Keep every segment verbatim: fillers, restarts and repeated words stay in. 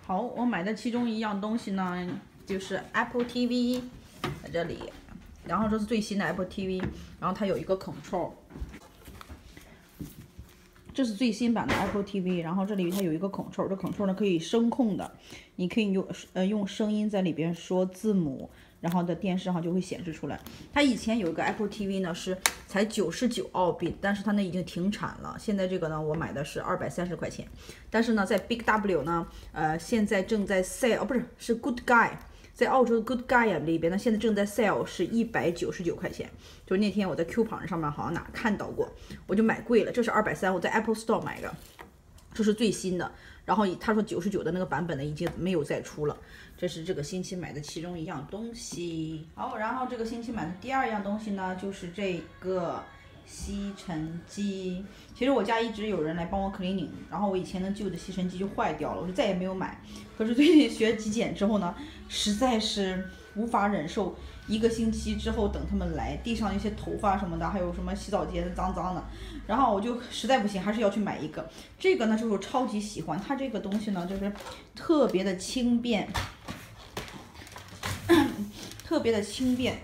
好，我买的其中一样东西呢，就是 Apple T V， 在这里，然后这是最新的 Apple T V， 然后它有一个 Control， 这是最新版的 Apple T V， 然后这里它有一个 Control， 这 Control 呢可以声控的，你可以用呃用声音在里边说字母。 然后的电视上就会显示出来。它以前有一个 Apple T V 呢，是才九十九澳币，但是它那已经停产了。现在这个呢，我买的是二百三十块钱。但是呢，在 Big W 呢，呃，现在正在 sale， 哦，不是，是 Good Guy， 在澳洲 Good Guy 里边呢，现在正在 sale 是一百九十九块钱。就是那天我在 Coupon 上面好像哪看到过，我就买贵了。这是二百三，我在 Apple Store 买的，这是最新的。 然后他说九十九的那个版本呢，已经没有再出了。这是这个星期买的其中一样东西。好，然后这个星期买的第二样东西呢，就是这个吸尘机。其实我家一直有人来帮我 cleaning， 然后我以前的旧的吸尘机就坏掉了，我就再也没有买。可是最近学极简之后呢，实在是无法忍受。 一个星期之后，等他们来，地上一些头发什么的，还有什么洗澡间脏脏的，然后我就实在不行，还是要去买一个。这个呢，就是我超级喜欢，它这个东西呢，就是特别的轻便，特别的轻便，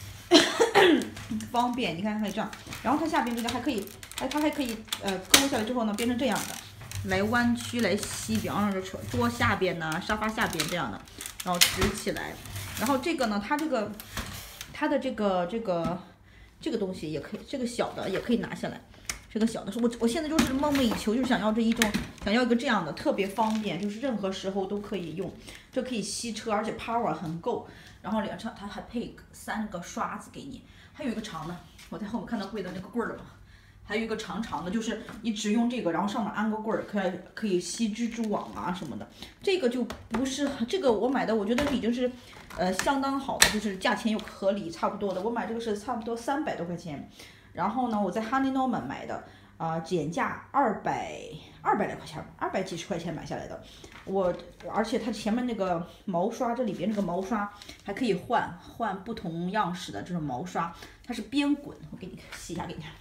方便。你看，可以这样，然后它下边这个还可以，哎，它还可以呃勾下来之后呢，变成这样的，来弯曲来吸，比方说桌下边呢、沙发下边这样的，然后直起来。 然后这个呢，它这个，它的这个这个这个东西也可以，这个小的也可以拿下来。这个小的是我我现在就是梦寐以求，就是想要这一种，想要一个这样的，特别方便，就是任何时候都可以用。这可以吸车，而且 power 很够。然后两侧它还配三个刷子给你，还有一个长的，我在后面看到贵的那个棍儿了吗？ 还有一个长长的，就是你只用这个，然后上面安个棍儿，可以可以吸蜘蛛网啊什么的。这个就不是这个我买的，我觉得已经是，呃，相当好的，就是价钱又合理，差不多的。我买这个是差不多三百多块钱，然后呢，我在 Honey Norman 买的，啊、呃，减价二百二百来块钱，二百几十块钱买下来的。我而且它前面那个毛刷，这里边这个毛刷还可以换换不同样式的这种毛刷，它是边滚，我给你洗一下给你看。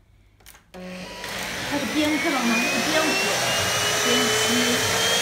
它是边看到吗？它是边滚边吸，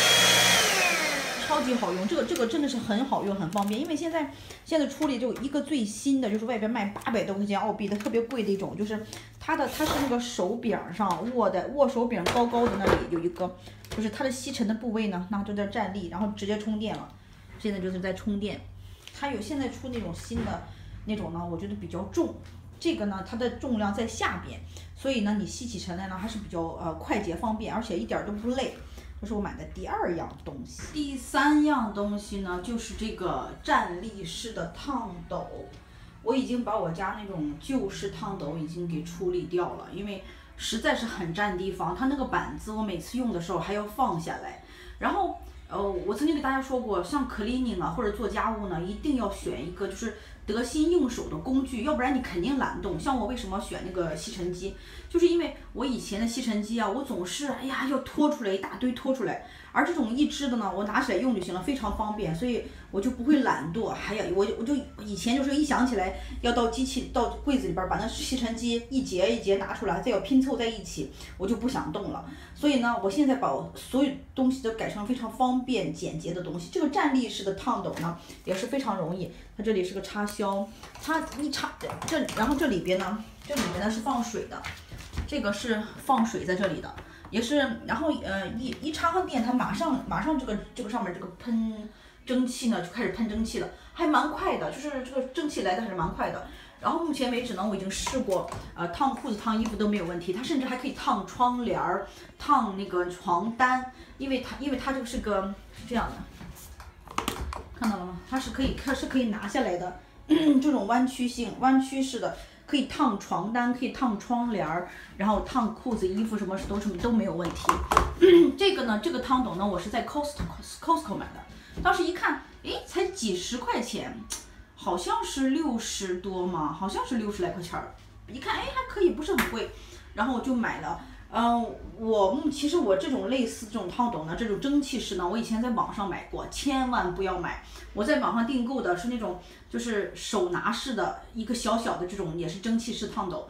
超级好用。这个这个真的是很好用，很方便。因为现在现在出了就一个最新的，就是外边卖八百多块钱澳币的特别贵的一种，就是它的它是那个手柄上握的握手柄高高的那里有一个，就是它的吸尘的部位呢，那就在站立，然后直接充电了。现在就是在充电。它有现在出那种新的那种呢，我觉得比较重。 这个呢，它的重量在下边，所以呢，你吸起尘来呢还是比较呃快捷方便，而且一点都不累。这是我买的第二样东西。第三样东西呢，就是这个站立式的烫斗。我已经把我家那种旧式烫斗已经给处理掉了，因为实在是很占地方。它那个板子，我每次用的时候还要放下来。然后，呃，我曾经给大家说过，像 cleaning 啊或者做家务呢，一定要选一个就是 得心应手的工具，要不然你肯定懒动。像我为什么选那个吸尘机，就是因为我以前的吸尘机啊，我总是哎呀要拖出来一大堆拖出来，而这种一支的呢，我拿起来用就行了，非常方便，所以我就不会懒惰。还有我我就以前就是一想起来要到机器到柜子里边把那吸尘机一节一节拿出来，再要拼凑在一起，我就不想动了。所以呢，我现在把我所有东西都改成非常方便简洁的东西。这个站立式的烫斗呢，也是非常容易。 它这里是个插销，它一插这，然后这里边呢，这里边呢是放水的，这个是放水在这里的，也是，然后呃一一插上电，它马上马上这个这个上面这个喷蒸汽呢就开始喷蒸汽了，还蛮快的，就是这个蒸汽来的还是蛮快的。然后目前为止呢，我已经试过，呃烫裤子、烫衣服都没有问题，它甚至还可以烫窗帘儿、烫那个床单，因为它因为它这个是个是这样的。 看到了吗？它是可以，它是可以拿下来的，这种弯曲性、弯曲式的，可以烫床单，可以烫窗帘儿，然后烫裤子、衣服什么都什么都没有问题。这个呢，这个烫斗呢，我是在 Costco Costco 买的，当时一看，诶，才几十块钱，好像是六十多嘛，好像是六十来块钱儿，一看，哎，还可以，不是很贵，然后我就买了。 嗯，我目其实我这种类似这种烫斗呢，这种蒸汽式呢，我以前在网上买过，千万不要买。我在网上订购的是那种就是手拿式的一个小小的这种也是蒸汽式烫斗，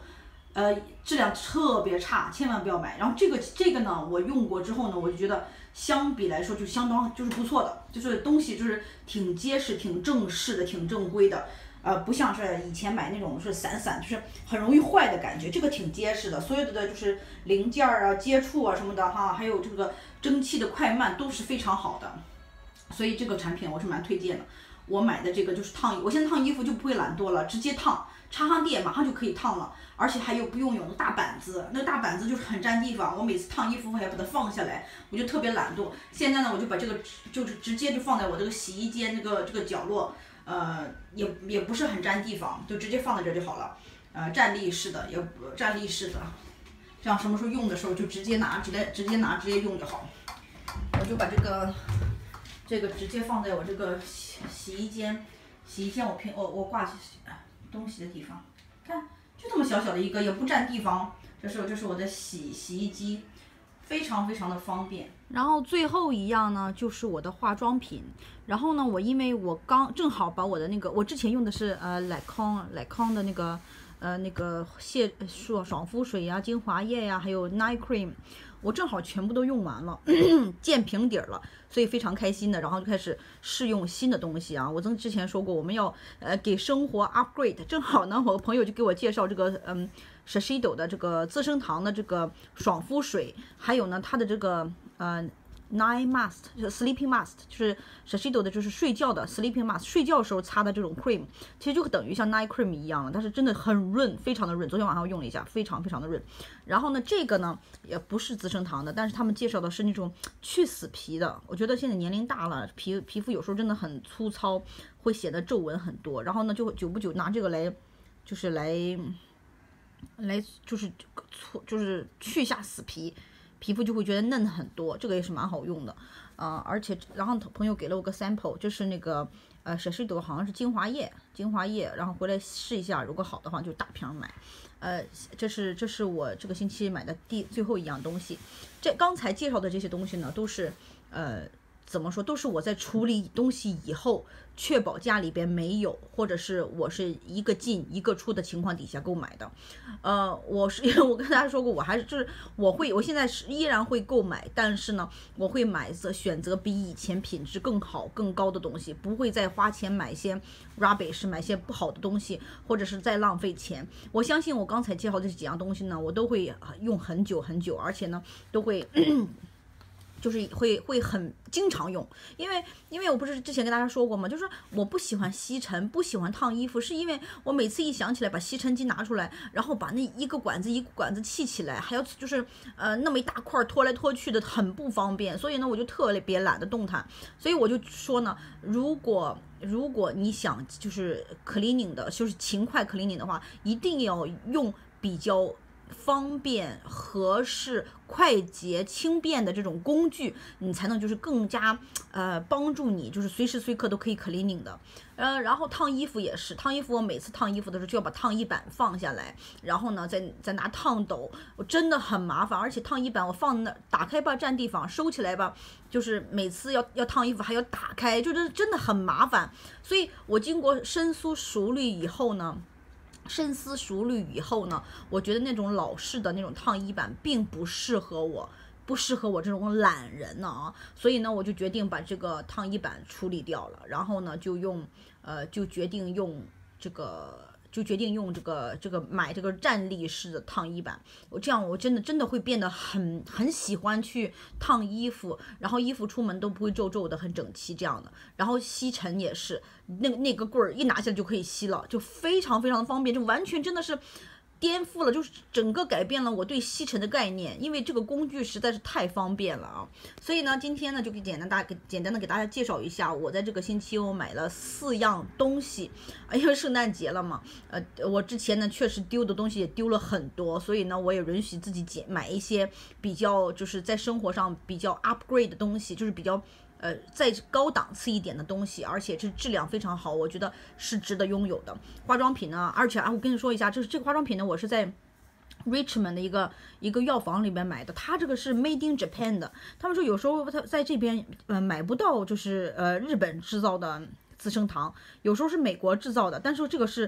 呃，质量特别差，千万不要买。然后这个这个呢，我用过之后呢，我就觉得相比来说就相当就是不错的，就是东西就是挺结实、挺正式的、挺正规的。呃，不像是以前买那种是散散，就是很容易坏的感觉。这个挺结实的，所有的就是零件啊、接触啊什么的哈，还有这个蒸汽的快慢都是非常好的。所以这个产品我是蛮推荐的。我买的这个就是烫衣，我现在烫衣服就不会懒惰了，直接烫，插上电马上就可以烫了，而且还有不用有那大板子，那大板子就是很占地方。我每次烫衣服我还要把它放下来，我就特别懒惰。现在呢，我就把这个就是直接就放在我这个洗衣间这个这个角落。呃，也也不是很占地方，就直接放在这就好了。呃，站立式的，也站立式的，这样什么时候用的时候就直接拿，直接直接拿，直接用就好。我就把这个这个直接放在我这个洗洗衣间，洗衣间我平我我挂东西的地方，看就这么小小的一个，也不占地方。这是这是我的洗洗衣机。非常非常的方便。然后最后一样呢，就是我的化妆品。然后呢，我因为我刚正好把我的那个，我之前用的是呃莱康莱康的那个呃那个卸爽爽肤水呀、精华液呀，还有 night cream， 我正好全部都用完了，见平底了，所以非常开心的。然后就开始试用新的东西啊。我曾之前说过，我们要呃给生活 upgrade， 正好呢，我朋友就给我介绍这个嗯。Shiseido 的这个资生堂的这个爽肤水，还有呢它的这个呃 Night Mask， 就是 Sleeping Mask， 就是 Shiseido 的就是睡觉的 Sleeping Mask， 睡觉时候擦的这种 cream， 其实就等于像 Night Cream 一样了，但是真的很润，非常的润。昨天晚上用了一下，非常非常的润。然后呢，这个呢也不是资生堂的，但是他们介绍的是那种去死皮的。我觉得现在年龄大了，皮皮肤有时候真的很粗糙，会显得皱纹很多。然后呢，就久不久拿这个来，就是来。来就是搓就是去下死皮，皮肤就会觉得嫩很多，这个也是蛮好用的，呃，而且然后朋友给了我个 sample， 就是那个呃Shiseido好像是精华液，精华液，然后回来试一下，如果好的话就大瓶买，呃，这是这是我这个星期买的第最后一样东西，这刚才介绍的这些东西呢，都是呃。怎么说，都是我在处理东西以后，确保家里边没有，或者是我是一个进一个出的情况底下购买的。呃，我是因为我跟大家说过，我还是就是我会，我现在是依然会购买，但是呢，我会买择选择比以前品质更好、更高的东西，不会再花钱买些 rubbish， 买些不好的东西，或者是再浪费钱。我相信我刚才介绍这几样东西呢，我都会用很久很久，而且呢，都会。就是会会很经常用，因为因为我不是之前跟大家说过吗？就是我不喜欢吸尘，不喜欢烫衣服，是因为我每次一想起来把吸尘机拿出来，然后把那一个管子一个管子系起来，还要就是呃那么一大块拖来拖去的，很不方便。所以呢，我就特别懒得动弹。所以我就说呢，如果如果你想就是 cleaning 的，就是勤快 cleaning 的话，一定要用比较方便、合适、快捷、轻便的这种工具，你才能就是更加呃帮助你，就是随时随刻都可以 cleaning 的。呃，然后烫衣服也是，烫衣服我每次烫衣服的时候就要把烫衣板放下来，然后呢再再拿烫斗，我真的很麻烦。而且烫衣板我放那打开吧占地方，收起来吧，就是每次要要烫衣服还要打开，就是真的很麻烦。所以我经过深思熟虑以后呢。深思熟虑以后呢，我觉得那种老式的那种烫衣板并不适合我，不适合我这种懒人呢啊，所以呢，我就决定把这个烫衣板处理掉了，然后呢，就用呃，就决定用这个。就决定用这个这个买这个站立式的烫衣板，我这样我真的真的会变得很很喜欢去烫衣服，然后衣服出门都不会皱皱的，很整齐这样的。然后吸尘也是，那那个棍儿一拿下来就可以吸了，就非常非常的方便，就完全真的是。颠覆了，就是整个改变了我对吸尘的概念，因为这个工具实在是太方便了啊！所以呢，今天呢就给简单大给简单的给大家介绍一下，我在这个星期我买了四样东西，因为圣诞节了嘛，呃，我之前呢确实丢的东西也丢了很多，所以呢我也允许自己捡买一些比较就是在生活上比较 upgrade 的东西，就是比较。呃，再高档次一点的东西，而且是质量非常好，我觉得是值得拥有的化妆品呢。而且啊，我跟你说一下，这这个化妆品呢，我是在 Richmond 的一个一个药房里边买的，它这个是 Made in Japan 的。他们说有时候他在这边呃买不到，就是呃日本制造的资生堂，有时候是美国制造的，但是这个是。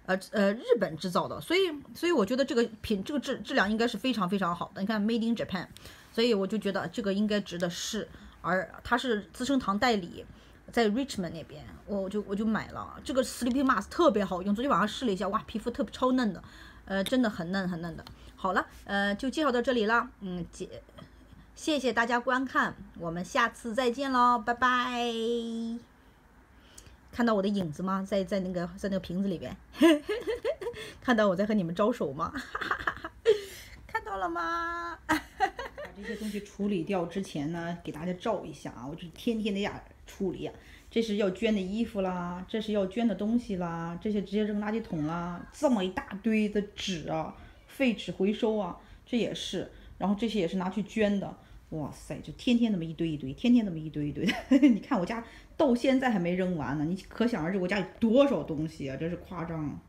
呃呃日本制造的，所以所以我觉得这个品这个质质量应该是非常非常好的。你看 Made in Japan， 所以我就觉得这个应该值得试。而它是资生堂代理，在 Richmond 那边，我就我就买了这个 Sleeping Mask 特别好用，昨天晚上试了一下，哇，皮肤特别超嫩的，呃，真的很嫩很嫩的。好了，呃，就介绍到这里了，嗯，谢谢谢大家观看，我们下次再见喽，拜拜。看到我的影子吗？在在那个在那个瓶子里边，看到我在和你们招手吗？看到了吗？把这些东西处理掉之前呢，给大家照一下啊，我就天天的呀处理呀。这是要捐的衣服啦，这是要捐的东西啦，这些直接扔垃圾桶啦，这么一大堆的纸啊，废纸回收啊，这也是，然后这些也是拿去捐的。哇塞，就天天那么一堆一堆，天天那么一堆一堆的。你看我家到现在还没扔完呢，你可想而知我家有多少东西啊，真是夸张。